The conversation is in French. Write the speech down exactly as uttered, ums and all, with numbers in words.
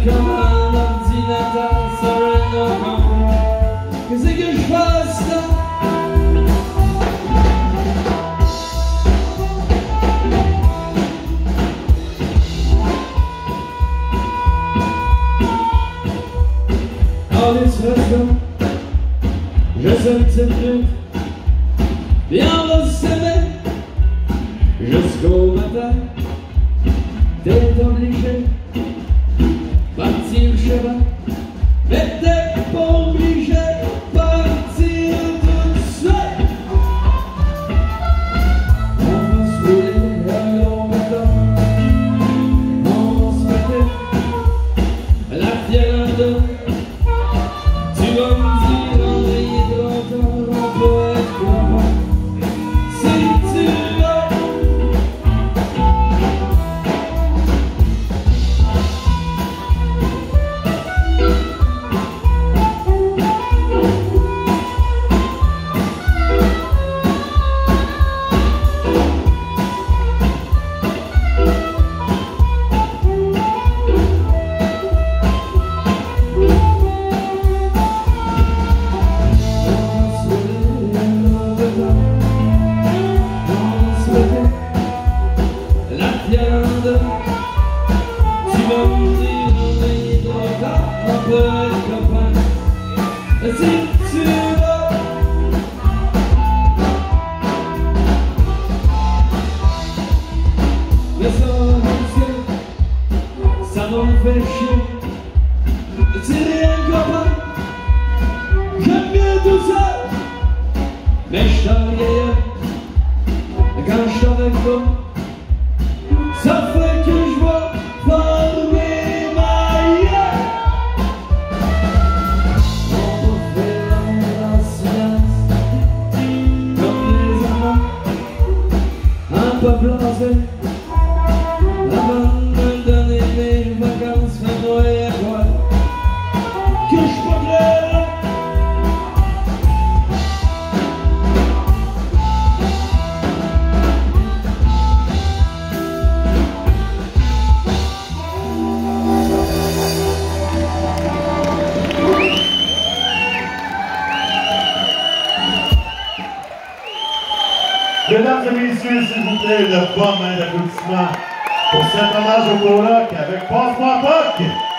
comme un ordinateur sur un écran. Qu'est-ce que je fasse là? En l'espresso, je sais une petite lutte, et on va s'aimer jusqu'au matin. T'es obligé de partir chemin, mais t'es pas obligé de partir tout seul. On va se rouler un long matin, on va se péter la fière de. Tu vas me dire en veillée de longtemps, on peut être comment si tu veux. Tu vas me dire en veillée de longtemps, on peut être copains si tu veux. Mais ça va, ça va me faire chier. C'est rien copain, j'aime bien tout ça, mais je t'engueille quand je suis avec toi. Ça fait que je vois former ma gueule. On peut faire l'amour en silence, comme les amants, un peu blasé, avant de me donner mes vacances. Fais-moi à quoi que je suis pas clair. Mesdames et messieurs, s'il vous plaît, une bonne main d'applaudissement pour cet hommage au Coloc avec Passe-moi Poc!